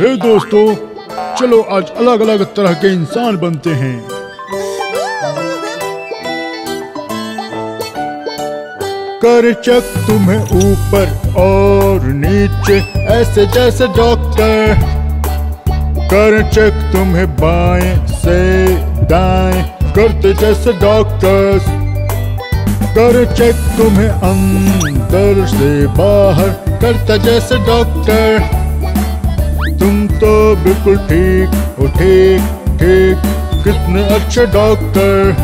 हे दोस्तों, चलो आज अलग अलग तरह के इंसान बनते हैं। कर चेक तुम्हें ऊपर और नीचे ऐसे जैसे डॉक्टर। कर चेक तुम्हें बाएं से दाएं करते जैसे डॉक्टर्स। कर चेक तुम्हें अंदर से बाहर करता जैसे डॉक्टर। तुम तो बिल्कुल ठीक हो, ठीक ठीक, कितने अच्छे डॉक्टर।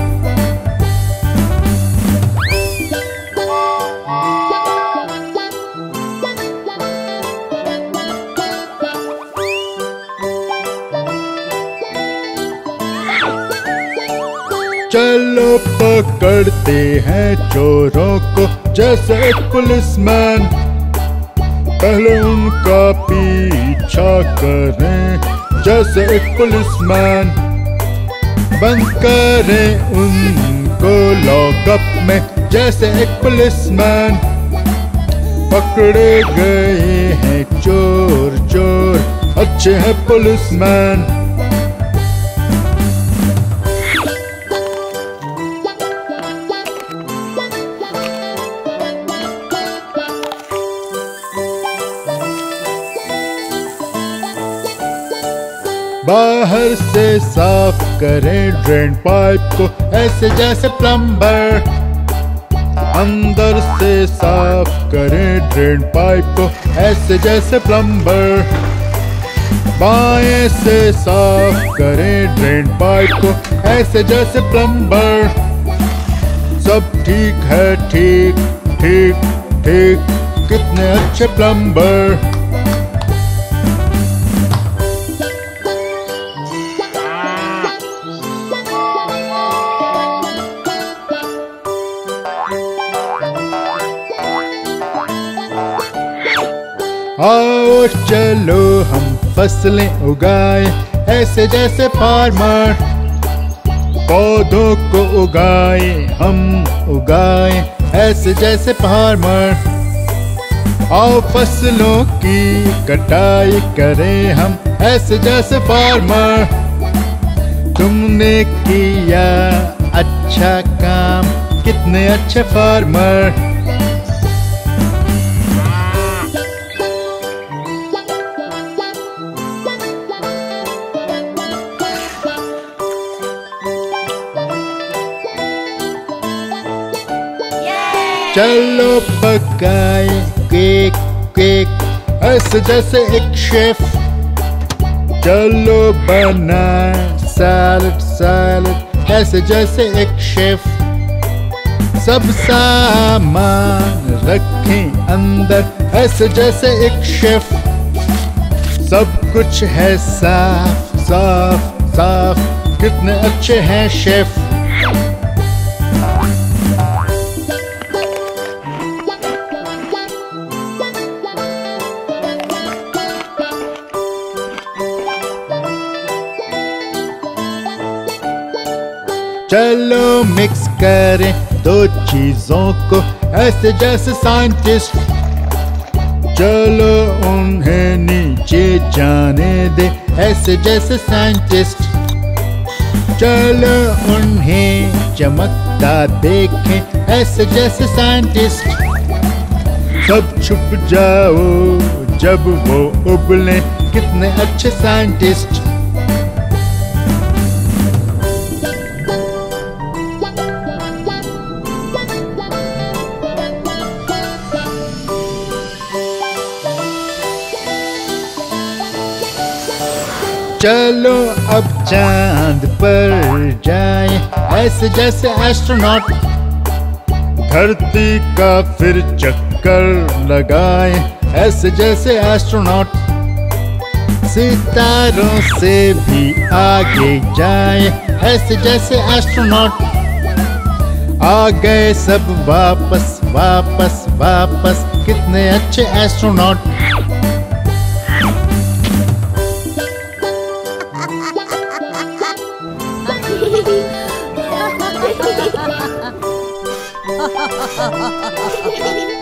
चलो पकड़ते हैं चोरों को जैसे एक पुलिसमैन। पहले उनका पीछा करें जैसे एक पुलिसमैन। बंद करें उनको लॉकअप में जैसे एक पुलिसमैन। पकड़े गए हैं चोर चोर, अच्छे हैं पुलिसमैन। बाहर से साफ करें ड्रेन पाइप को ऐसे जैसे प्लम्बर। अंदर से साफ करें ड्रेन पाइप को ऐसे जैसे प्लम्बर। बाएं से साफ करें ड्रेन पाइप को ऐसे जैसे प्लम्बर। सब ठीक है, ठीक ठीक ठीक, कितने अच्छे प्लम्बर। आओ चलो हम फसलें उगाएं ऐसे जैसे फार्मर। पौधों को उगाएं हम, उगाएं ऐसे जैसे फार्मर। आओ फसलों की कटाई करें हम ऐसे जैसे फार्मर। तुमने किया अच्छा काम, कितने अच्छे फार्मर। चलो पकाएं केक केक ऐसे जैसे एक शेफ। चलो बनाएं सैलड सैलड ऐसे जैसे एक शेफ। सब सामान रखें अंदर ऐसे जैसे एक शेफ। सब कुछ है साफ साफ साफ, कितने अच्छे हैं शेफ। चलो मिक्स करें दो चीजों को ऐसे जैसे साइंटिस्ट। चलो उन्हें नीचे जाने दे ऐसे जैसे साइंटिस्ट। चलो उन्हें चमकता देखें ऐसे जैसे साइंटिस्ट। सब छुप जाओ जब वो उबले, कितने अच्छे साइंटिस्ट। चलो अब चांद पर जाएं ऐसे जैसे एस्ट्रोनॉट। धरती का फिर चक्कर लगाएं ऐसे जैसे एस्ट्रोनॉट। सितारों से भी आगे जाएं ऐसे जैसे एस्ट्रोनॉट। आ गए सब वापस वापस वापस, कितने अच्छे astronaut. Ha ha ha ha ha!